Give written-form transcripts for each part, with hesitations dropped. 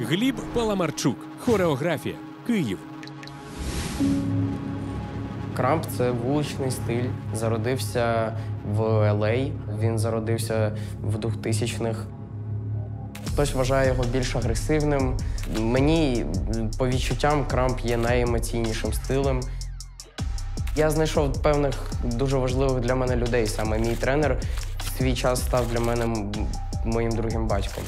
Гліб Паламарчук. Хореографія. Київ. Крамп – це вуличний стиль. Зародився в Л.А., він зародився в 2000-х. Хтось вважає його більш агресивним. Мені, по відчуттям, крамп є найемоційнішим стилем. Я знайшов певних дуже важливих для мене людей. Саме мій тренер в свій час став для мене моїм другим батьком.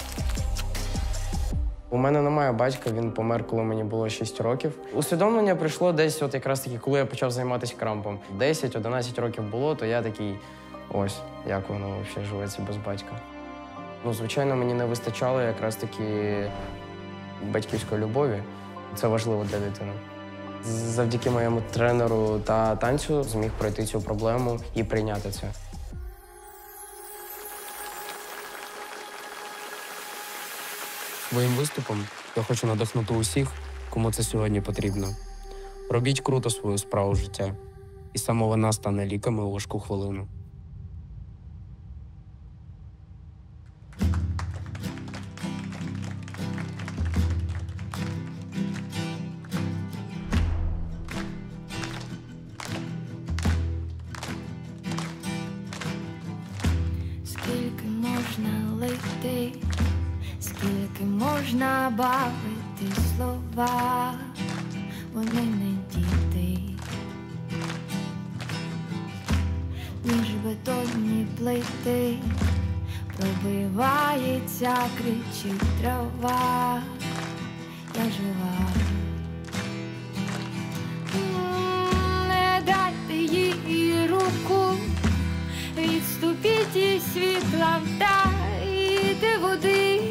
У мене немає батька, він помер, коли мені було 6 років. Усвідомлення прийшло десь от якраз таки, коли я почав займатися крампом. 10-11 років було, то я такий, ось, як воно взагалі живеться без батька. Ну, звичайно, мені не вистачало якраз таки батьківської любові. Це важливо для дитини. Завдяки моєму тренеру та танцю зміг пройти цю проблему і прийняти це. Своїм виступом я хочу надихнути усіх, кому це сьогодні потрібно. Робіть круто свою справу життя. І саме вона стане ліками у важку хвилину. Скільки можна лити, скільки можна бавити слова, вони не діти, ніж бетонні плити, пробивається, кричить трава, я жива. Не дайте їй руку, відступіть із світла, вдайте води.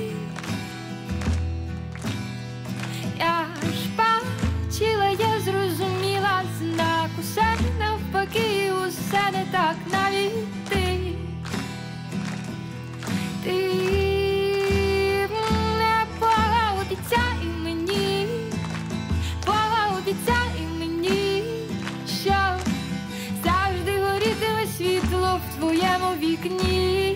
Я ж бачила, я зрозуміла, знак усе навпаки, усе не так, навіть ти. Ти не пообіцяй мені, пообіцяй мені, що завжди горітиме світло в твоєму вікні.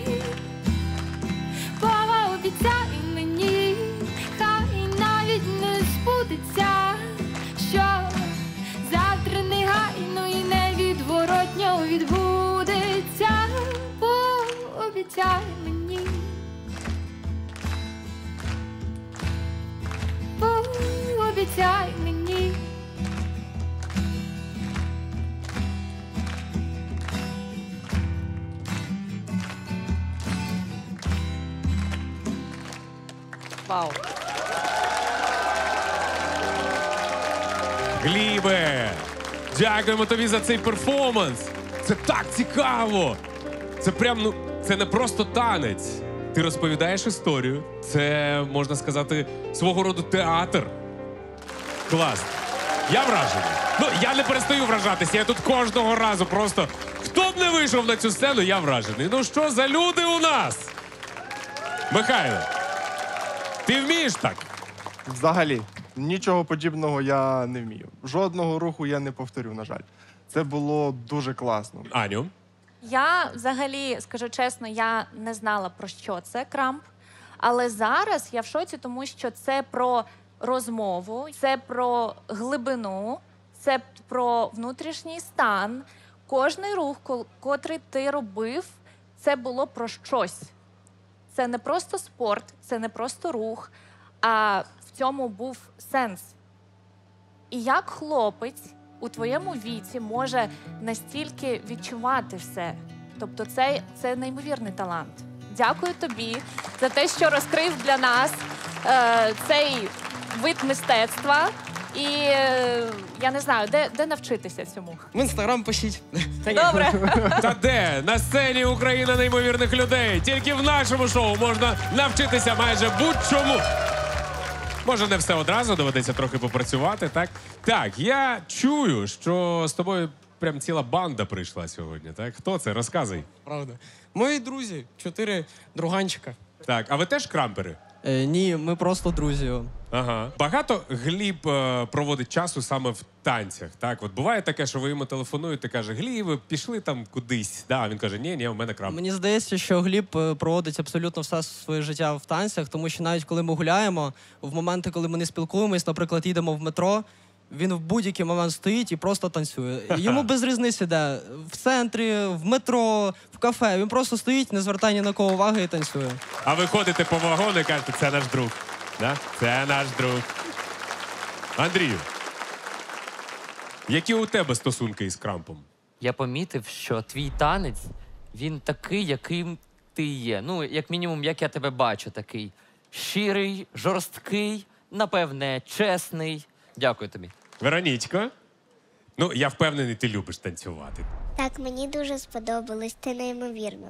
Пообіцяй мені, хай навіть не збудеться, що завтра негайно і невідворотньо відбудеться. Пообіцяй мені, пообіцяй мені. Вау. Глібе, дякуємо тобі за цей перформанс. Це так цікаво. Це прям, ну, це не просто танець. Ти розповідаєш історію. Це, можна сказати, свого роду театр. Клас. Я вражений. Ну, я не перестаю вражатися. Я тут кожного разу просто... Хто б не вийшов на цю сцену, я вражений. Ну що за люди у нас? Михайло, ти вмієш так? Взагалі, нічого подібного я не вмію. Жодного руху я не повторю, на жаль. Це було дуже класно. Аню? Я взагалі, скажу чесно, я не знала, про що це крамп. Але зараз я в шоці, тому що це про розмову, це про глибину, це про внутрішній стан. Кожний рух, котрий ти робив, це було про щось. Це не просто спорт, це не просто рух, а в цьому був сенс. І як хлопець у твоєму віці може настільки відчувати все? Тобто це неймовірний талант. Дякую тобі за те, що розкрив для нас цей вид мистецтва. І я не знаю, де навчитися цьому? В Інстаграм пишіть. Добре. Та де? На сцені Україна неймовірних людей. Тільки в нашому шоу можна навчитися майже будь-чому. Може, не все одразу, доведеться трохи попрацювати, так? Так, я чую, що з тобою прям ціла банда прийшла сьогодні, так? Хто це? Розказуй. Правда. Мої друзі, 4 друганчика. Так, а ви теж крампери? Ні, ми просто друзі. Ага. Багато Гліб проводить часу саме в танцях. Так, от буває таке, що ви йому телефонуєте, каже, Гліб, пішли там кудись. Да, він каже, ні, у мене крамп. Мені здається, що Гліб проводить абсолютно все своє життя в танцях, тому що навіть коли ми гуляємо, в моменти, коли ми не спілкуємось, наприклад, їдемо в метро, він в будь-який момент стоїть і просто танцює. Йому без різниці де. В центрі, в метро, в кафе. Він просто стоїть, не звертає ні на кого уваги і танцює. А ви ходите по вагону і кажете, це наш друг. Да? Це наш друг. Андрію, які у тебе стосунки із крампом? Я помітив, що твій танець, він такий, яким ти є. Ну, як мінімум, як я тебе бачу, такий щирий, жорсткий, напевне, чесний. Дякую тобі. Веронічко, ну, я впевнений, ти любиш танцювати. Так, мені дуже сподобалось, ти неймовірно.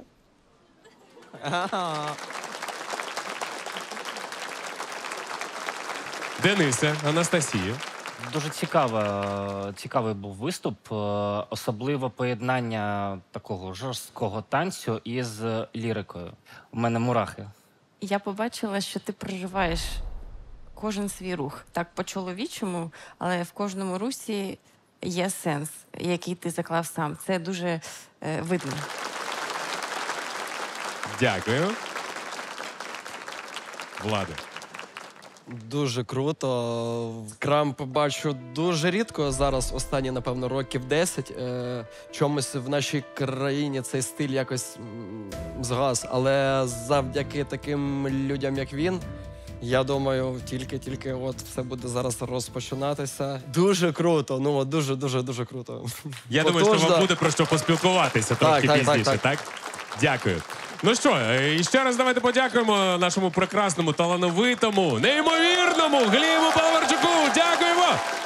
Денисе, Анастасія. Дуже цікавий був виступ, особливо поєднання такого жорсткого танцю із лірикою. У мене мурахи. Я побачила, що ти проживаєш кожен свій рух. Так по-чоловічому, але в кожному русі є сенс, який ти заклав сам. Це дуже видно. Дякую. Влади. Дуже круто. Крамп бачу дуже рідко. Зараз останні, напевно, років 10. Чомусь в нашій країні цей стиль якось згас. Але завдяки таким людям, як він, я думаю, тільки от все буде зараз розпочинатися. Дуже круто. Ну, дуже круто. Я думаю, що вам буде про що поспілкуватися трохи пізніше, так? Дякую. Ну що, і ще раз давайте подякуємо нашому прекрасному, талановитому, неймовірному Глібу Паламарчуку. Дякуємо!